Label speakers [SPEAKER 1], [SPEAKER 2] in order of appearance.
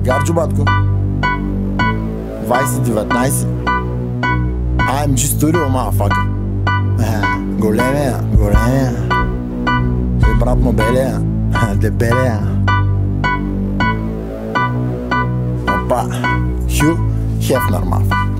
[SPEAKER 1] Гарджо, батко. 2019. AMG Studio, motherfucker. Големия. Той брат му белия. Дебелия. Опа. Хю Хефнер, маф.